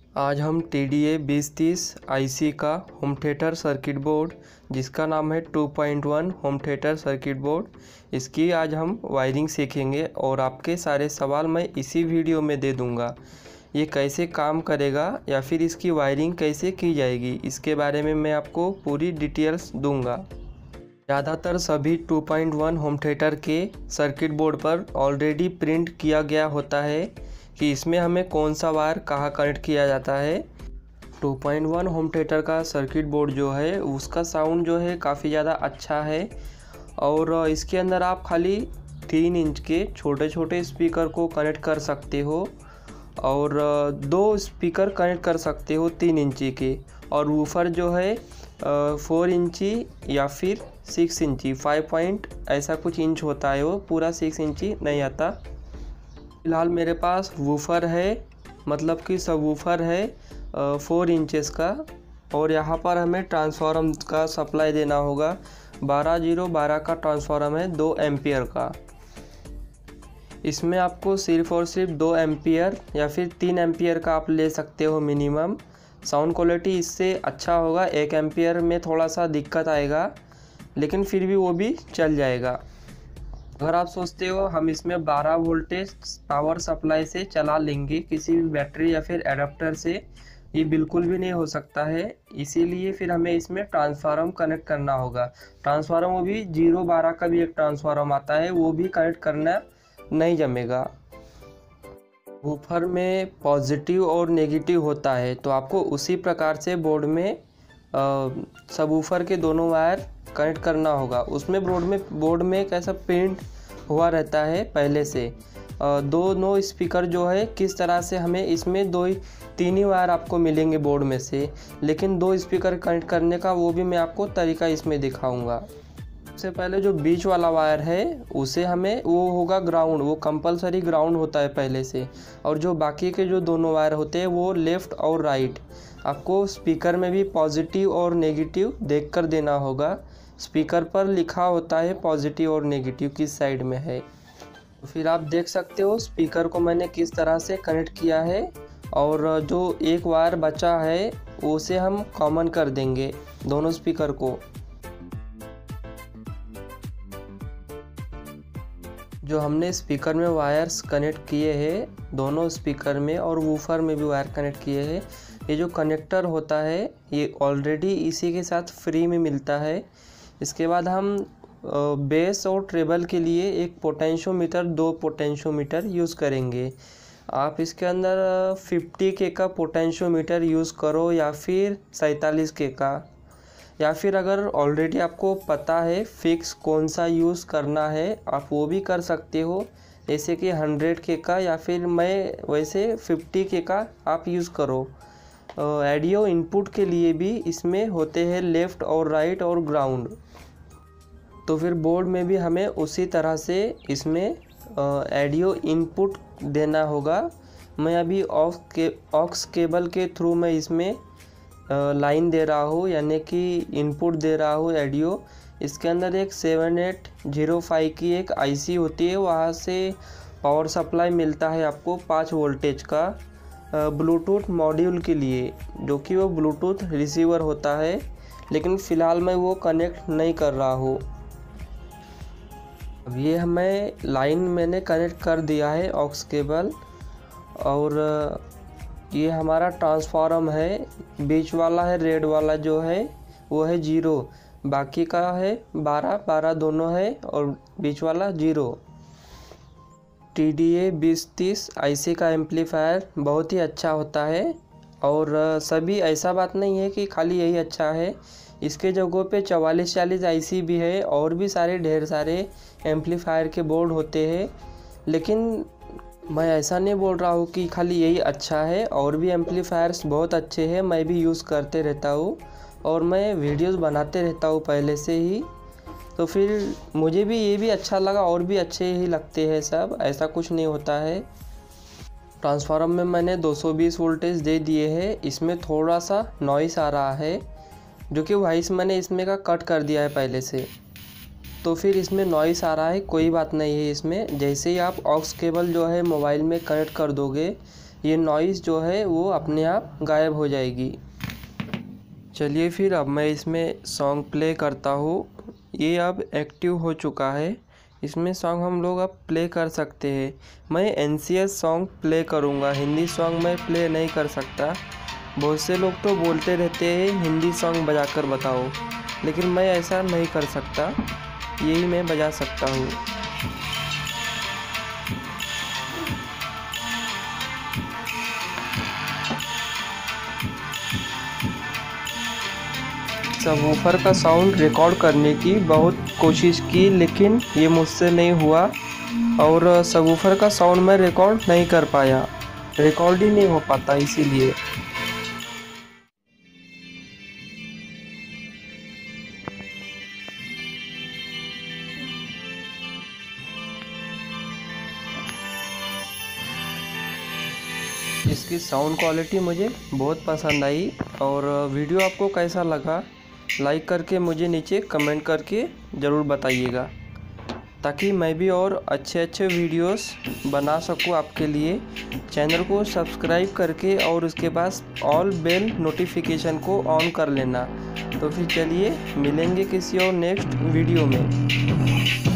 आज हम TDA 2030 IC का होम थिएटर सर्किट बोर्ड जिसका नाम है 2.1 होम थिएटर सर्किट बोर्ड, इसकी आज हम वायरिंग सीखेंगे और आपके सारे सवाल मैं इसी वीडियो में दे दूंगा। ये कैसे काम करेगा या फिर इसकी वायरिंग कैसे की जाएगी, इसके बारे में मैं आपको पूरी डिटेल्स दूंगा। ज़्यादातर सभी 2.1 होम थिएटर के सर्किट बोर्ड पर ऑलरेडी प्रिंट किया गया होता है कि इसमें हमें कौन सा वायर कहाँ कनेक्ट किया जाता है। 2.1 होम थिएटर का सर्किट बोर्ड जो है उसका साउंड जो है काफ़ी ज़्यादा अच्छा है और इसके अंदर आप खाली 3 इंच के छोटे छोटे स्पीकर को कनेक्ट कर सकते हो और 2 स्पीकर कनेक्ट कर सकते हो 3 इंची के, और वूफर जो है 4 इंची या फिर 6 इंची 5 पॉइंट ऐसा कुछ इंच होता है, वो पूरा 6 इंची नहीं आता। फ़िलहाल मेरे पास वूफर है, मतलब कि सब वूफर है 4 इंचेस का, और यहाँ पर हमें ट्रांसफार्मर का सप्लाई देना होगा। 12-0-12 का ट्रांसफार्मर है 2 एम्पियर का। इसमें आपको सिर्फ़ और सिर्फ 2 एम्पियर या फिर 3 एम्पियर का आप ले सकते हो मिनिमम। साउंड क्वालिटी इससे अच्छा होगा। 1 एम्पियर में थोड़ा सा दिक्कत आएगा, लेकिन फिर भी वो भी चल जाएगा। अगर आप सोचते हो हम इसमें 12 वोल्टेज पावर सप्लाई से चला लेंगे किसी भी बैटरी या फिर एडाप्टर से, ये बिल्कुल भी नहीं हो सकता है। इसीलिए फिर हमें इसमें ट्रांसफार्मर कनेक्ट करना होगा। ट्रांसफार्मर वो भी 0-12 का भी एक ट्रांसफार्मर आता है, वो भी कनेक्ट करना नहीं जमेगा। वूफर में पॉजिटिव और नेगेटिव होता है, तो आपको उसी प्रकार से बोर्ड में सबवूफर के दोनों वायर कनेक्ट करना होगा। उसमें बोर्ड में कैसा प्रिंट हुआ रहता है पहले से। दोनों स्पीकर जो है किस तरह से हमें इसमें 3 ही वायर आपको मिलेंगे बोर्ड में से, लेकिन 2 स्पीकर कनेक्ट करने का वो भी मैं आपको तरीका इसमें दिखाऊंगा। सबसे पहले जो बीच वाला वायर है उसे हमें वो होगा ग्राउंड, वो कंपलसरी ग्राउंड होता है पहले से, और जो बाकी के जो दोनों वायर होते हैं वो लेफ़्ट और राइट। आपको स्पीकर में भी पॉजिटिव और नेगेटिव देखकर देना होगा। स्पीकर पर लिखा होता है पॉजिटिव और नेगेटिव किस साइड में है। तो फिर आप देख सकते हो स्पीकर को मैंने किस तरह से कनेक्ट किया है, और जो एक वायर बचा है उसे हम कॉमन कर देंगे दोनों स्पीकर को। जो हमने स्पीकर में वायर्स कनेक्ट किए हैं दोनों स्पीकर में, और वूफर में भी वायर कनेक्ट किए हैं, ये जो कनेक्टर होता है ये ऑलरेडी इसी के साथ फ्री में मिलता है। इसके बाद हम बेस और ट्रेबल के लिए एक पोटेंशियोमीटर, 2 पोटेंशियोमीटर यूज़ करेंगे। आप इसके अंदर 50 के का पोटेंशियोमीटर यूज़ करो या फिर 47 के का, या फिर अगर ऑलरेडी आपको पता है फिक्स कौन सा यूज़ करना है आप वो भी कर सकते हो, जैसे कि 100 के का, या फिर मैं वैसे 50 के का आप यूज़ करो। ऑडियो इनपुट के लिए भी इसमें होते हैं लेफ़्ट और राइट और ग्राउंड। तो फिर बोर्ड में भी हमें उसी तरह से इसमें ऑडियो इनपुट देना होगा। मैं अभी ऑक्स केबल के थ्रू मैं इसमें लाइन दे रहा हूँ, यानी कि इनपुट दे रहा हूँ ऑडियो। इसके अंदर एक 7805 की एक IC होती है, वहाँ से पावर सप्लाई मिलता है आपको 5 वोल्टेज का ब्लूटूथ मॉड्यूल के लिए, जो कि वो ब्लूटूथ रिसीवर होता है, लेकिन फ़िलहाल मैं वो कनेक्ट नहीं कर रहा हूँ। अब ये हमें लाइन मैंने कनेक्ट कर दिया है ऑक्स केबल, और ये हमारा ट्रांसफार्मर है। बीच वाला है रेड वाला जो है वो है 0, बाकी का है 12-12 दोनों है, और बीच वाला 0। TDA 2030 IC का एम्पलीफायर बहुत ही अच्छा होता है, और सभी ऐसा बात नहीं है कि खाली यही अच्छा है। इसके जगहों पे 4440 IC भी है, और भी सारे ढेर सारे एम्पलीफायर के बोर्ड होते हैं। लेकिन मैं ऐसा नहीं बोल रहा हूँ कि खाली यही अच्छा है, और भी एम्पलीफायर्स बहुत अच्छे हैं, मैं भी यूज़ करते रहता हूँ और मैं वीडियोस बनाते रहता हूँ पहले से ही। तो फिर मुझे भी ये भी अच्छा लगा, और भी अच्छे ही लगते हैं सब, ऐसा कुछ नहीं होता है। ट्रांसफार्मर में मैंने 220 वोल्टेज दे दिए हैं। इसमें थोड़ा सा नॉइस आ रहा है, जो कि वॉइस मैंने इसमें का कट कर दिया है पहले से, तो फिर इसमें नॉइस आ रहा है, कोई बात नहीं है इसमें। जैसे ही आप ऑक्स केबल जो है मोबाइल में कनेक्ट कर दोगे ये नॉइज़ जो है वो अपने आप गायब हो जाएगी। चलिए फिर अब मैं इसमें सॉन्ग प्ले करता हूँ। ये अब एक्टिव हो चुका है, इसमें सॉन्ग हम लोग अब प्ले कर सकते हैं। मैं एनसीएस सॉन्ग प्ले करूँगा, हिंदी सॉन्ग मैं प्ले नहीं कर सकता। बहुत से लोग तो बोलते रहते हैं हिंदी सॉन्ग बजा कर बताओ, लेकिन मैं ऐसा नहीं कर सकता, यही मैं बजा सकता हूँ। सबवूफर का साउंड रिकॉर्ड करने की बहुत कोशिश की, लेकिन ये मुझसे नहीं हुआ और सबवूफर का साउंड मैं रिकॉर्ड नहीं कर पाया, रिकॉर्ड ही नहीं हो पाता इसीलिए। इसकी साउंड क्वालिटी मुझे बहुत पसंद आई। और वीडियो आपको कैसा लगा लाइक करके मुझे नीचे कमेंट करके ज़रूर बताइएगा, ताकि मैं भी और अच्छे अच्छे वीडियोस बना सकूं आपके लिए। चैनल को सब्सक्राइब करके और उसके पास ऑल बेल नोटिफिकेशन को ऑन कर लेना। तो फिर चलिए मिलेंगे किसी और नेक्स्ट वीडियो में।